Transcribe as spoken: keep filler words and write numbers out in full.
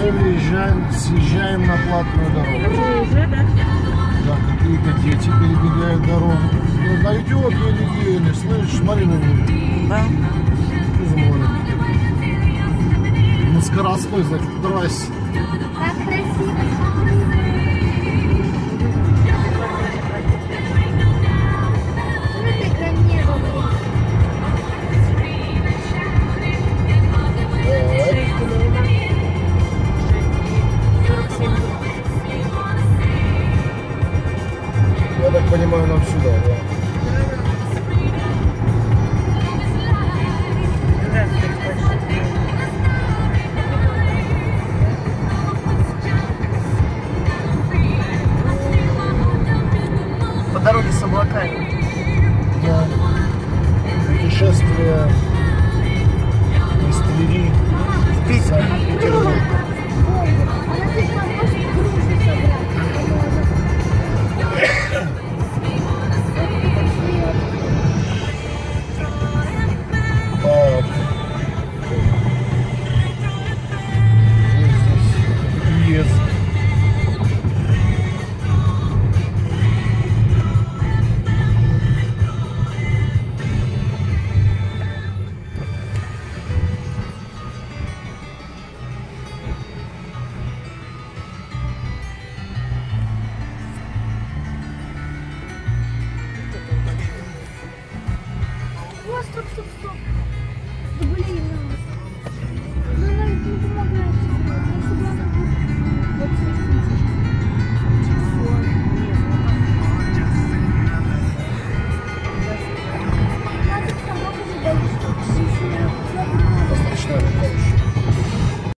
Мы выезжаем, съезжаем на платную дорогу. Уже, да? Да, какие-то дети перебегают дорогу. Ну, да идет еле-еле, слышишь, смотри на него. Да. Что за маленький такой? На скоростной, значит, трассе. Так красиво. Смотри, как небо. Я так понимаю, нам сюда, да? По дороге с облаками.